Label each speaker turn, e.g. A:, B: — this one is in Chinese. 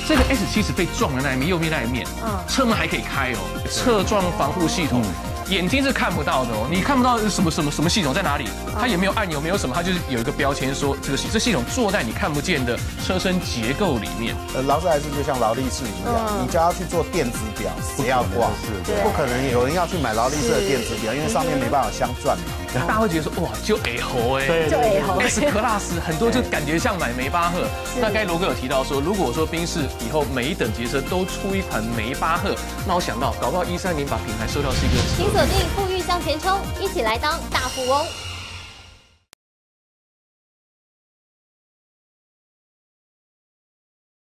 A: 这个 S70被撞的那一面，右边那一面，车门还可以开哦，侧撞防护系统。眼睛是看不到的哦，你看不到什么系统在哪里，它也没有按钮，没有什么，它就是有一个标签说这系统坐在你看不见的车身结构里面。
B: 劳斯莱斯就像劳力士一样，你叫他去做电子表，谁要挂？不可能有人要去买劳力士的电子表，因为上面没办法镶钻嘛。
A: 大家会觉得说哇，就 A 猴哎，
C: 就 A 猴
A: S Class 很多就感觉像买梅巴赫。那刚才罗哥有提到说，如果说宾士以后每一等级车都出一款梅巴赫，那我想到搞不好13年把品牌收掉是一个。
D: 请锁定富裕向前冲，一起来当大富翁。